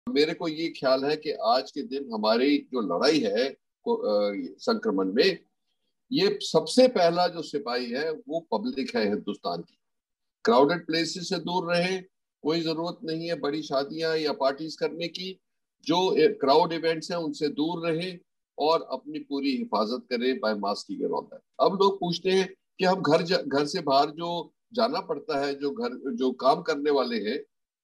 मेरे को ये ख्याल है कि आज के दिन हमारी जो लड़ाई है संक्रमण में, ये सबसे पहला जो सिपाही है वो पब्लिक है हिंदुस्तान की। क्राउडेड प्लेसेस से दूर रहे, कोई जरूरत नहीं है बड़ी शादियां या पार्टीज करने की। जो क्राउड इवेंट्स हैं उनसे दूर रहे और अपनी पूरी हिफाजत करें by masking and all that. अब लोग पूछते हैं कि हम घर से बाहर जो जाना पड़ता है, जो काम करने वाले हैं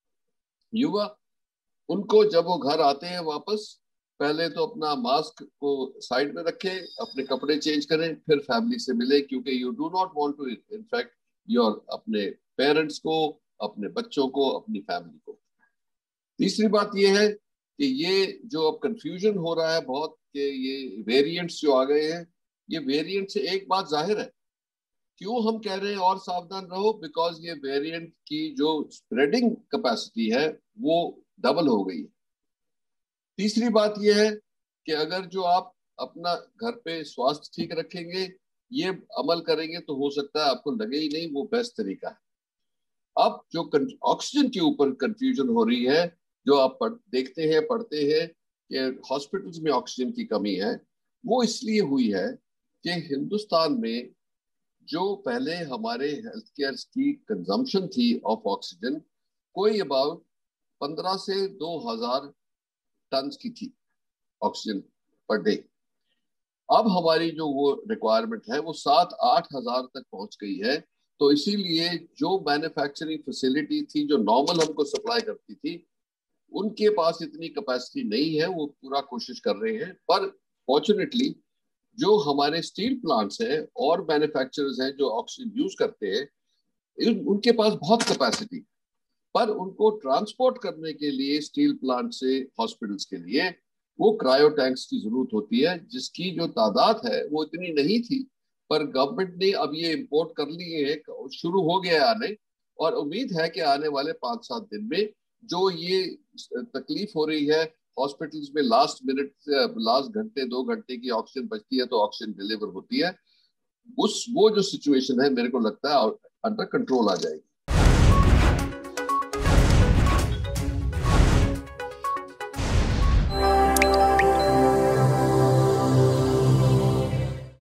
युवा, उनको जब वो घर आते हैं वापस, पहले तो अपना मास्क को साइड में रखें, अपने कपड़े चेंज करें, फिर फैमिली से मिले, क्योंकि you do not want to infect your अपने पेरेंट्स को, अपने बच्चों को, अपनी फैमिली को। तीसरी बात यह है कि ये जो अब कंफ्यूजन हो रहा है बहुत कि ये वेरिएंट्स जो आ गए हैं, ये वेरिएंट से एक बात जाहिर है। क्यों हम कह रहे हैं और सावधान रहो? बिकॉज ये वेरिएंट की जो स्प्रेडिंग कैपेसिटी है वो डबल हो गई है। तीसरी बात यह है कि अगर जो आप अपना घर पे स्वास्थ्य ठीक रखेंगे, ये अमल करेंगे, तो हो सकता है आपको लगे ही नहीं, वो बेस्ट तरीका है। अब जो ऑक्सीजन के ऊपर कंफ्यूजन हो रही है, जो आप देखते हैं, पढ़ते हैं कि हॉस्पिटल्स में ऑक्सीजन की कमी है, वो इसलिए हुई है कि हिंदुस्तान में जो पहले हमारे हेल्थ केयर की कंजम्पशन थी ऑफ ऑक्सीजन, कोई अबाउट 15 से 2000 टन की थी ऑक्सीजन पर डे। अब हमारी जो वो रिक्वायरमेंट है वो 7-8 हजार तक पहुंच गई है। तो इसीलिए जो मैन्युफैक्चरिंग फैसिलिटी थी जो नॉर्मल हमको सप्लाई करती थी, उनके पास इतनी कैपेसिटी नहीं है। वो पूरा कोशिश कर रहे हैं, पर फॉर्चुनेटली जो हमारे स्टील प्लांट्स हैं और मैन्युफैक्चरर्स हैं जो ऑक्सीजन यूज करते हैं, उनके पास बहुत कैपेसिटी, पर उनको ट्रांसपोर्ट करने के लिए स्टील प्लांट से हॉस्पिटल्स के लिए वो क्रायो टैंक्स की जरूरत होती है, जिसकी जो तादाद है वो इतनी नहीं थी। पर गवर्नमेंट ने अब ये इंपोर्ट कर लिए हैं, शुरू हो गया आने, और उम्मीद है कि आने वाले 5-7 दिन में जो ये तकलीफ हो रही है हॉस्पिटल्स में, लास्ट मिनट, लास्ट घंटे 2 घंटे की ऑक्सीजन बचती है तो ऑक्सीजन डिलीवर होती है, उस वो जो सिचुएशन है मेरे को लगता है अंडर कंट्रोल आ जाएगी।